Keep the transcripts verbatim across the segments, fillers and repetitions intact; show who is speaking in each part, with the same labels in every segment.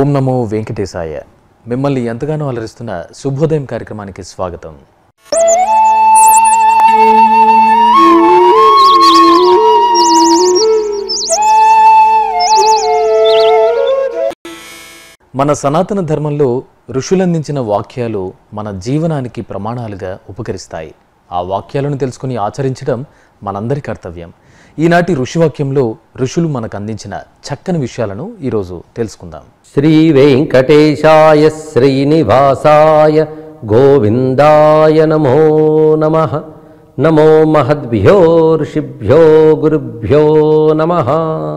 Speaker 1: ఓం నమో వెంకటేశాయ. మిమ్మల్ని ఎంతగానో అలరిస్తున్న శుభోదయం కార్యక్రమానికి స్వాగతం. మన సనాతన ధర్మంలో ఋషులందించిన వాక్యాలు మన జీవనానికి ప్రమాణాలుగా ఉపకరిస్తాయి. ఆ వాక్యాలను తెలుసుకుని ఆచరించడం మనందరి కర్తవ్యం. ఈనాటి ఋషివాక్యంలో ఋషులు మనకు అందించిన చక్కని విషయాలను ఈరోజు తెలుసుకుందాం.
Speaker 2: శ్రీ వెంకటేశాయ శ్రీనివాసాయ గోవిందాయ నమో నమః. నమో మహద్భ్యో ఋషిభ్యో గురుభ్యో నమః.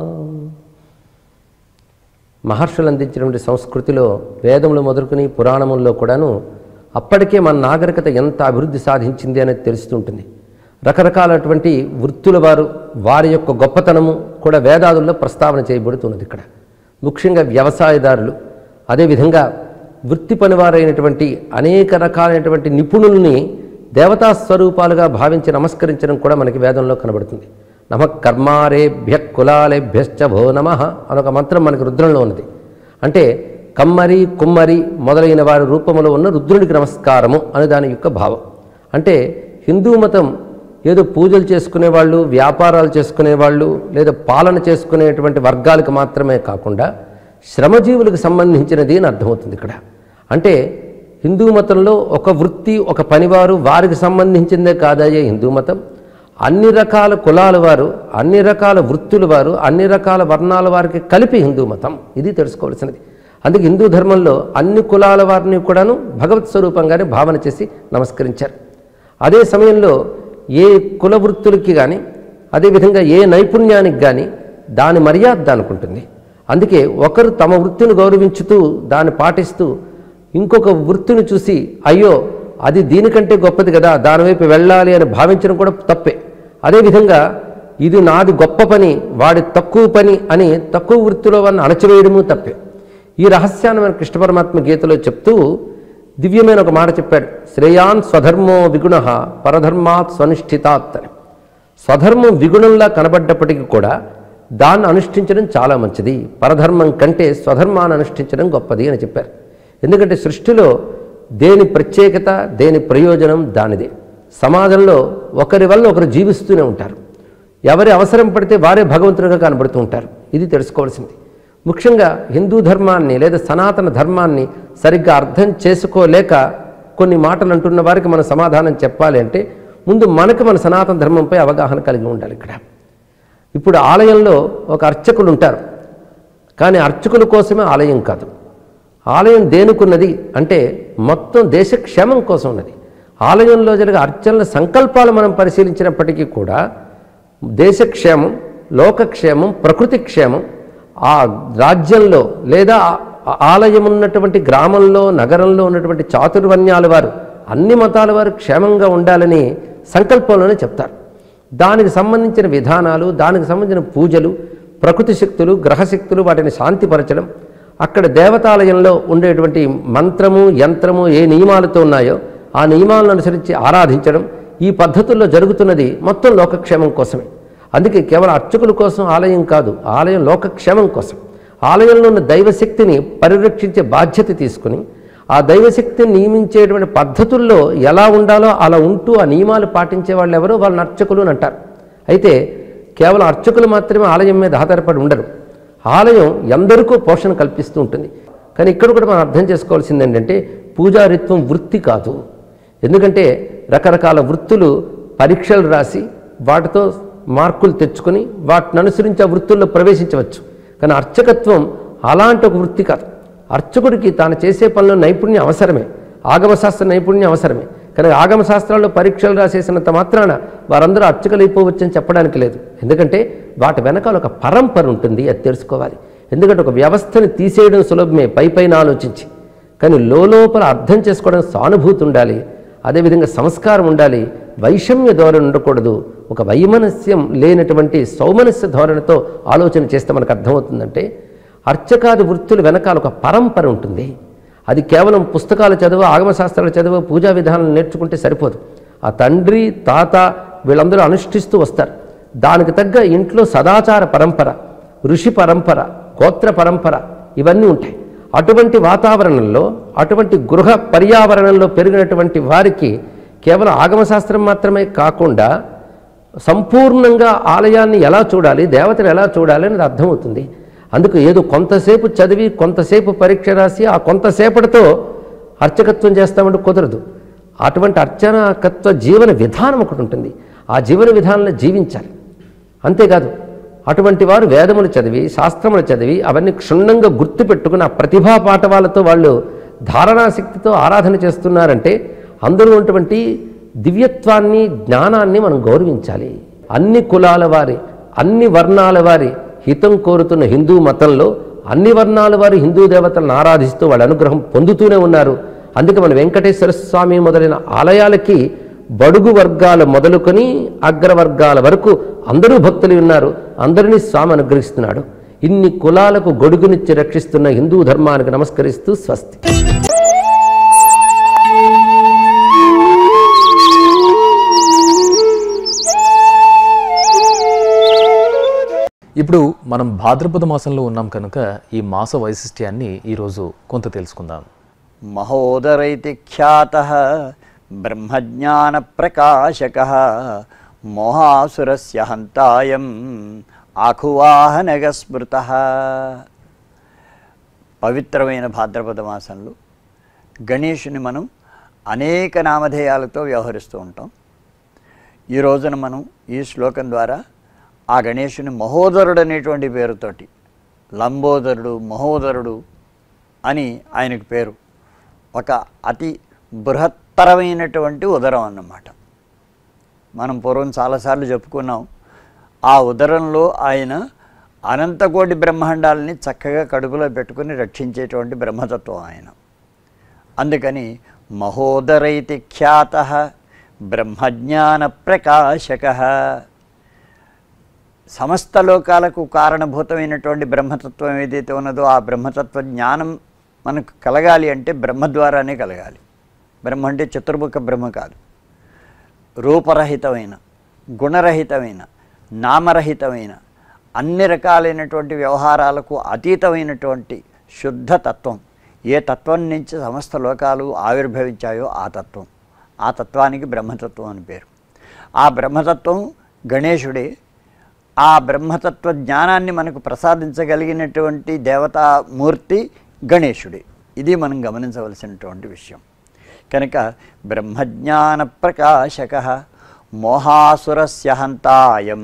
Speaker 2: మహర్షులు అందించినటువంటి సంస్కృతిలో వేదములు మొదలుకొని పురాణముల్లో కూడాను అప్పటికే మన నాగరికత ఎంత అభివృద్ధి సాధించింది అనేది తెలుస్తుంటుంది. రకరకాలటువంటి వృత్తుల వారు వారి యొక్క గొప్పతనము కూడా వేదాదుల్లో ప్రస్తావన చేయబడుతున్నది. ఇక్కడ ముఖ్యంగా వ్యవసాయదారులు, అదేవిధంగా వృత్తి పనివారైనటువంటి అనేక రకాలైనటువంటి నిపుణుల్ని దేవతా స్వరూపాలుగా భావించి నమస్కరించడం కూడా మనకి వేదంలో కనబడుతుంది. నమ కర్మారేభ్య కులాలేభ్యశ్చ భో నమ అనొక మంత్రం మనకి రుద్రంలో ఉన్నది. అంటే కమ్మరి కుమ్మరి మొదలైన వారి రూపంలో ఉన్న రుద్రుడికి నమస్కారము అనే దాని యొక్క భావం. అంటే హిందూ మతం ఏదో పూజలు చేసుకునేవాళ్ళు, వ్యాపారాలు చేసుకునేవాళ్ళు లేదా పాలన చేసుకునేటువంటి వర్గాలకు మాత్రమే కాకుండా శ్రమజీవులకు సంబంధించినది అని అర్థమవుతుంది ఇక్కడ. అంటే హిందూ మతంలో ఒక వృత్తి, ఒక పనివారు వారికి సంబంధించిందే కాదయ్యే హిందూ మతం. అన్ని రకాల కులాల వారు, అన్ని రకాల వృత్తుల వారు, అన్ని రకాల వర్ణాల వారికి కలిపి హిందూ మతం. ఇది తెలుసుకోవాల్సినది. అందుకే హిందూ ధర్మంలో అన్ని కులాల వారిని కూడాను భగవత్ స్వరూపంగానే భావన చేసి నమస్కరించారు. అదే సమయంలో ఏ కుల వృత్తులకి కానీ, అదేవిధంగా ఏ నైపుణ్యానికి కానీ దాని మర్యాద దానికి ఉంటుంది. అందుకే ఒకరు తమ వృత్తిని గౌరవించుతూ దాన్ని పాటిస్తూ ఇంకొక వృత్తిని చూసి అయ్యో అది దీనికంటే గొప్పది కదా, దానివైపు వెళ్ళాలి అని భావించడం కూడా తప్పే. అదేవిధంగా ఇది నాది గొప్ప పని, వాడి తక్కువ పని అని తక్కువ వృత్తిలో వారిని అణచివేయడము తప్పే. ఈ రహస్యాన్ని మన కృష్ణ పరమాత్మ గీతలో చెప్తూ దివ్యమైన ఒక మాట చెప్పాడు. శ్రేయాన్ స్వధర్మో విగుణ పరధర్మాత్ స్వనిష్ఠితాత్ అని. స్వధర్మం విగుణంలా కనబడ్డప్పటికీ కూడా దాన్ని అనుష్ఠించడం చాలా మంచిది, పరధర్మం కంటే స్వధర్మాన్ని అనుష్ఠించడం గొప్పది అని చెప్పారు. ఎందుకంటే సృష్టిలో దేని ప్రత్యేకత, దేని ప్రయోజనం దానిదే. సమాజంలో ఒకరి వల్ల ఒకరు జీవిస్తూనే ఉంటారు. ఎవరి అవసరం పడితే వారే భగవంతుడిగా కనబడుతూ ఉంటారు. ఇది తెలుసుకోవాల్సింది. ముఖ్యంగా హిందూ ధర్మాన్ని లేదా సనాతన ధర్మాన్ని సరిగ్గా అర్థం చేసుకోలేక కొన్ని మాటలు అంటున్న వారికి మనం సమాధానం చెప్పాలి అంటే ముందు మనకు మన సనాతన ధర్మంపై అవగాహన కలిగి ఉండాలి. ఇక్కడ ఇప్పుడు ఆలయంలో ఒక అర్చకులు ఉంటారు, కానీ అర్చకుల కోసమే ఆలయం కాదు. ఆలయం దేనికున్నది అంటే మొత్తం దేశ క్షేమం కోసం ఉన్నది. ఆలయంలో జరిగే అర్చనల సంకల్పాలు మనం పరిశీలించినప్పటికీ కూడా దేశక్షేమం, లోకక్షేమం, ప్రకృతి క్షేమం, ఆ రాజ్యంలో లేదా ఆలయం ఉన్నటువంటి గ్రామంలో, నగరంలో ఉన్నటువంటి చాతుర్వర్ణ్యాల వారు, అన్ని మతాల వారు క్షేమంగా ఉండాలని సంకల్పంలోనే చెప్తారు. దానికి సంబంధించిన విధానాలు, దానికి సంబంధించిన పూజలు, ప్రకృతి శక్తులు, గ్రహశక్తులు వాటిని శాంతిపరచడం, అక్కడ దేవతాలయంలో ఉండేటువంటి మంత్రము, యంత్రము ఏ నియమాలతో ఉన్నాయో ఆ నియమాలను అనుసరించి ఆరాధించడం, ఈ పద్ధతుల్లో జరుగుతున్నది మొత్తం లోకక్షేమం కోసమే. అందుకే కేవలం అర్చకుల కోసం ఆలయం కాదు, ఆలయం లోకక్షేమం కోసం. ఆలయంలో ఉన్న దైవశక్తిని పరిరక్షించే బాధ్యత తీసుకుని ఆ దైవశక్తిని నియమించేటువంటి పద్ధతుల్లో ఎలా ఉండాలో అలా ఉంటూ ఆ నియమాలు పాటించే వాళ్ళు ఎవరో వాళ్ళని అర్చకులు అని అంటారు. అయితే కేవలం అర్చకులు మాత్రమే ఆలయం మీద ఆధారపడి ఉండరు. ఆలయం ఎందరికో పోషణ కల్పిస్తూ ఉంటుంది. కానీ ఇక్కడ కూడా మనం అర్థం చేసుకోవాల్సింది ఏంటంటే పూజారిత్వం వృత్తి కాదు. ఎందుకంటే రకరకాల వృత్తులు పరీక్షలు రాసి వాటితో మార్కులు తెచ్చుకొని వాటిని అనుసరించి ఆ వృత్తుల్లో ప్రవేశించవచ్చు. కానీ అర్చకత్వం అలాంటి ఒక వృత్తి కాదు. అర్చకుడికి తాను చేసే పనిలో నైపుణ్యం అవసరమే, ఆగమశాస్త్ర నైపుణ్యం అవసరమే. కానీ ఆగమశాస్త్రాల్లో పరీక్షలు రాసేసినంత మాత్రాన వారందరూ అర్చకులు అయిపోవచ్చని చెప్పడానికి లేదు. ఎందుకంటే వాటి వెనకాల ఒక పరంపర ఉంటుంది, అది తెలుసుకోవాలి. ఎందుకంటే ఒక వ్యవస్థని తీసేయడం సులభమే పై పైన ఆలోచించి, కానీ లోపల అర్థం చేసుకోవడం సానుభూతి ఉండాలి, అదేవిధంగా సంస్కారం ఉండాలి, వైషమ్య ధోరణి ఉండకూడదు. ఒక వైమనస్యం లేనటువంటి సౌమనస్య ధోరణితో ఆలోచన చేస్తే మనకు అర్థమవుతుందంటే అర్చకాది వృత్తుల వెనకాల ఒక పరంపర ఉంటుంది. అది కేవలం పుస్తకాలు చదువు, ఆగమశాస్త్రాలు చదువు, పూజా విధానాలు నేర్చుకుంటే సరిపోదు. ఆ తండ్రి, తాత వీళ్ళందరూ అనుష్ఠిస్తూ వస్తారు. దానికి తగ్గ ఇంట్లో సదాచార పరంపర, ఋషి పరంపర, గోత్ర పరంపర ఇవన్నీ ఉంటాయి. అటువంటి వాతావరణంలో, అటువంటి గృహ పర్యావరణంలో పెరిగినటువంటి వారికి కేవలం ఆగమశాస్త్రం మాత్రమే కాకుండా సంపూర్ణంగా ఆలయాన్ని ఎలా చూడాలి, దేవతను ఎలా చూడాలి అనేది అర్థమవుతుంది. అందుకు ఏదో కొంతసేపు చదివి కొంతసేపు పరీక్ష రాసి ఆ కొంతసేపటితో అర్చకత్వం చేస్తామంటే కుదరదు. అటువంటి అర్చనకత్వ జీవన విధానం ఒకటి ఉంటుంది. ఆ జీవన విధానంలో జీవించాలి. అంతేకాదు అటువంటి వారు వేదములు చదివి శాస్త్రములు చదివి అవన్నీ క్షుణ్ణంగా గుర్తుపెట్టుకుని ఆ ప్రతిభా పాఠవాలతో వాళ్ళు ధారణాశక్తితో ఆరాధన చేస్తున్నారంటే అందులో ఉన్నటువంటి దివ్యత్వాన్ని, జ్ఞానాన్ని మనం గౌరవించాలి. అన్ని కులాల వారి, అన్ని వర్ణాల వారి హితం కోరుతున్న హిందూ మతంలో అన్ని వర్ణాల వారు హిందూ దేవతలను ఆరాధిస్తూ వాళ్ళ అనుగ్రహం పొందుతూనే ఉన్నారు. అందుకే మన వెంకటేశ్వర స్వామి మొదలైన ఆలయాలకి బడుగు వర్గాలు మొదలుకొని అగ్రవర్గాల వరకు అందరూ భక్తులు ఉన్నారు. అందరినీ స్వామి అనుగ్రహిస్తున్నాడు. ఇన్ని కులాలకు గొడుగునిచ్చి రక్షిస్తున్న హిందూ ధర్మానికి నమస్కరిస్తూ స్వస్తి.
Speaker 1: ఇప్పుడు మనం భాద్రపద మాసంలో ఉన్నాం కనుక ఈ మాస వైశిష్ట్యాన్ని ఈరోజు కొంత తెలుసుకుందాం.
Speaker 3: మహోదరైతి ఖ్యాతః బ్రహ్మజ్ఞాన ప్రకాశకః మోహాసురస్య హంతాయం ఆఖువాహనగ స్మృతః. పవిత్రమైన భాద్రపద మాసంలో గణేశుని మనం అనేక నామధేయాలతో వ్యవహరిస్తూ ఉంటాం. ఈ రోజున మనం ఈ శ్లోకం ద్వారా ఆ గణేశుని మహోదరుడు అనేటువంటి పేరుతోటి, లంబోదరుడు, మహోదరుడు అని ఆయనకు పేరు, ఒక అతి బృహత్తరమైనటువంటి ఉదరం అన్నమాట. మనం పూర్వం చాలాసార్లు చెప్పుకున్నాం. ఆ ఉదరంలో ఆయన అనంతకోటి బ్రహ్మాండాలని చక్కగా కడుపులో పెట్టుకుని రక్షించేటువంటి బ్రహ్మతత్వం ఆయన. అందుకని మహోదరైతి ఖ్యాతః బ్రహ్మజ్ఞాన ప్రకాశకః. సమస్త లోకాలకు కారణభూతమైనటువంటి బ్రహ్మతత్వం ఏదైతే ఉన్నదో ఆ బ్రహ్మతత్వ జ్ఞానం మనకు కలగాలి అంటే బ్రహ్మ ద్వారానే కలగాలి. బ్రహ్మ అంటే చతుర్ముఖ బ్రహ్మ కాదు. రూపరహితమైన, గుణరహితమైన, నామరహితమైన, అన్ని రకాలైనటువంటి వ్యవహారాలకు అతీతమైనటువంటి శుద్ధ తత్వం. ఏ తత్వం నుంచి సమస్త లోకాలు ఆవిర్భవించాయో ఆ తత్వం. ఆ తత్వానికి బ్రహ్మతత్వం అని పేరు. ఆ బ్రహ్మతత్వం గణేశుడే. ఆ బ్రహ్మతత్వ జ్ఞానాన్ని మనకు ప్రసాదించగలిగినటువంటి దేవతామూర్తి గణేశుడే. ఇది మనం గమనించవలసినటువంటి విషయం. కనుక బ్రహ్మజ్ఞాన ప్రకాశకః మోహాసురస్య హంతాయం.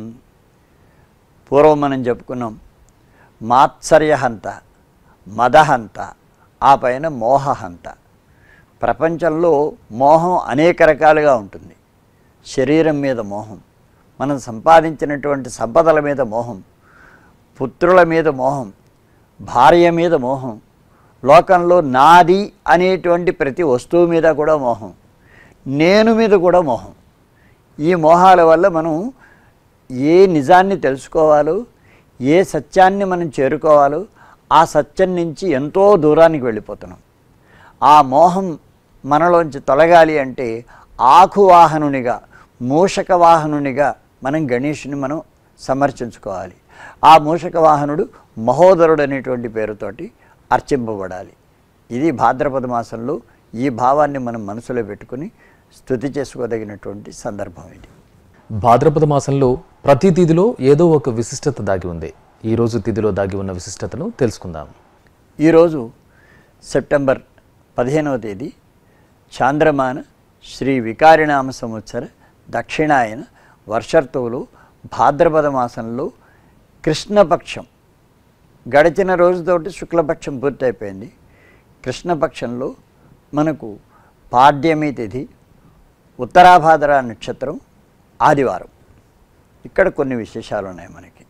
Speaker 3: పూర్వం మనం చెప్పుకున్నాం మాత్సర్యహంత, మదహంత, ఆ పైన మోహహంత. ప్రపంచంలో మోహం అనేక రకాలుగా ఉంటుంది. శరీరం మీద మోహం, మనం సంపాదించినటువంటి సంపదల మీద మోహం, పుత్రుల మీద మోహం, భార్య మీద మోహం, లోకంలో నాది అనేటువంటి ప్రతి వస్తువు మీద కూడా మోహం, నేను మీద కూడా మోహం. ఈ మోహాల వల్ల మనం ఏ నిజాన్ని తెలుసుకోవాలో, ఏ సత్యాన్ని మనం చేరుకోవాలో ఆ సత్యం నుంచి ఎంతో దూరానికి వెళ్ళిపోతున్నాం. ఆ మోహం మనలోంచి తొలగాలి అంటే ఆకువాహనునిగా, మూషక వాహనునిగా మనం గణేశుని మనం సమర్చించుకోవాలి. ఆ మూషక వాహనుడు మహోదరుడు అనేటువంటి పేరుతోటి అర్చింపబడాలి. ఇది భాద్రపద మాసంలో ఈ భావాన్ని మనం మనసులో పెట్టుకుని స్తుతి చేసుకోదగినటువంటి సందర్భం ఇది.
Speaker 1: భాద్రపద మాసంలో ప్రతి తిథిలో ఏదో ఒక విశిష్టత దాగి ఉంది. ఈరోజు తిథిలో దాగి ఉన్న విశిష్టతను తెలుసుకుందాం.
Speaker 3: ఈరోజు సెప్టెంబర్ పదిహేనవ తేదీ చాంద్రమాన శ్రీ వికారినామ సంవత్సర దక్షిణాయన వర్షర్తువులు భాద్రపద మాసంలో కృష్ణపక్షం. గడిచిన రోజుతోటి శుక్లపక్షం పూర్తయిపోయింది. కృష్ణపక్షంలో మనకు పాడ్యమి తిథి, ఉత్తరాభాద్ర నక్షత్రం, ఆదివారం. ఇక్కడ కొన్ని విశేషాలు ఉన్నాయి మనకి.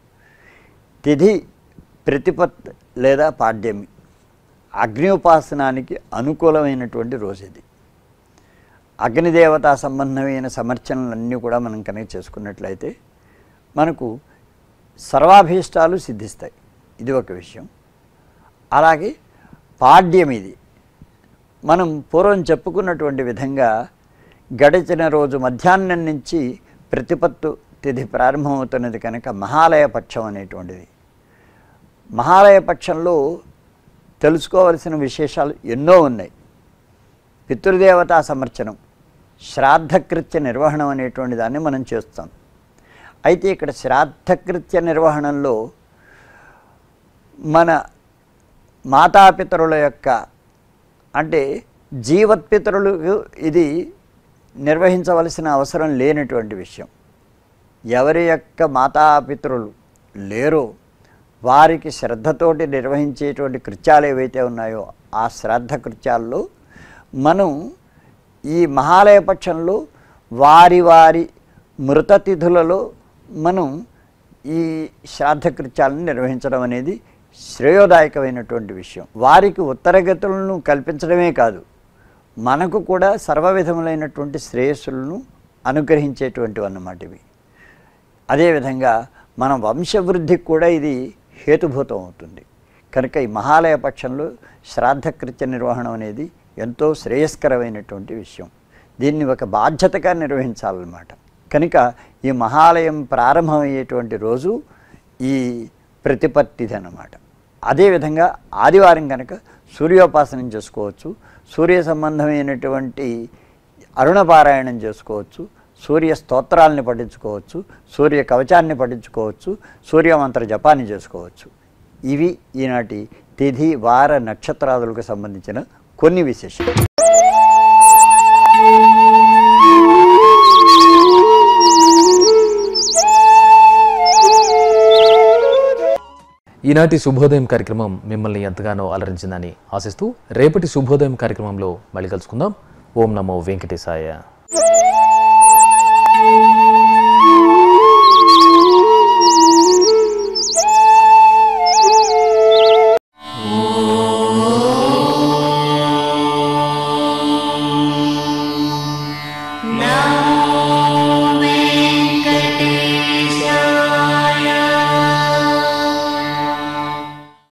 Speaker 3: తిథి ప్రతిపత్ లేదా పాడ్యమి అగ్ని ఉపాసనానికి అనుకూలమైనటువంటి రోజు ఇది. అగ్నిదేవతా సంబంధమైన సమర్చనలన్నీ కూడా మనం కనెక్ట్ చేసుకున్నట్లయితే మనకు సర్వాభీష్టాలు సిద్ధిస్తాయి. ఇది ఒక విషయం. అలాగే పాడ్యం ఇది మనం పూర్వం చెప్పుకున్నటువంటి విధంగా గడిచిన రోజు మధ్యాహ్నం నుంచి ప్రతిపత్తు తిథి ప్రారంభమవుతున్నది కనుక మహాలయ పక్షం అనేటువంటిది. మహాలయ పక్షంలో తెలుసుకోవలసిన విశేషాలు ఎన్నో ఉన్నాయి. పితృదేవతా సమర్చనం, శ్రాద్ధకృత్య నిర్వహణం అనేటువంటి దాన్ని మనం చేస్తాం. అయితే ఇక్కడ శ్రాద్ధకృత్య నిర్వహణలో మన మాతాపితరుల యొక్క అంటే జీవత్పితరులకు ఇది నిర్వహించవలసిన అవసరం లేనటువంటి విషయం. ఎవరి యొక్క మాతాపితరులు లేరో వారికి శ్రద్ధతోటి నిర్వహించేటువంటి కృత్యాలు ఏవైతే ఉన్నాయో ఆ శ్రాద్ధ కృత్యాల్లో మనం ఈ మహాలయ పక్షంలో వారి వారి మృతతిథులలో మనం ఈ శ్రాద్ధ కృత్యాలను నిర్వహించడం అనేది శ్రేయోదాయకమైనటువంటి విషయం. వారికి ఉత్తరగతులను కల్పించడమే కాదు, మనకు కూడా సర్వ విధములైనటువంటి శ్రేయస్సులను అనుగ్రహించేటువంటివి అన్నమాట ఇవి. అదేవిధంగా మన వంశవృద్ధికి కూడా ఇది హేతుభూతం అవుతుంది. కనుక ఈ మహాలయ పక్షంలో శ్రాద్ధకృత్య నిర్వహణ అనేది ఎంతో శ్రేయస్కరమైనటువంటి విషయం. దీన్ని ఒక బాధ్యతగా నిర్వహించాలన్నమాట. కనుక ఈ మహాలయం ప్రారంభమయ్యేటువంటి రోజు ఈ ప్రతిపత్తిది అన్నమాట. అదేవిధంగా ఆదివారం కనుక సూర్యోపాసనం చేసుకోవచ్చు, సూర్య సంబంధమైనటువంటి అరుణపారాయణం చేసుకోవచ్చు, సూర్య స్తోత్రాలని పఠించుకోవచ్చు, సూర్య కవచాన్ని పఠించుకోవచ్చు, సూర్యమంత్ర జపాన్ని చేసుకోవచ్చు. ఇవి ఈనాటి తిథి వార నక్షత్రాదులకు సంబంధించిన కొన్ని విశేషాలు.
Speaker 1: ఈనాటి శుభోదయం కార్యక్రమం మిమ్మల్ని ఎంతగానో అలరించిందని ఆశిస్తూ రేపటి శుభోదయం కార్యక్రమంలో మళ్ళీ కలుసుకుందాం. ఓం నమో వెంకటేశాయ.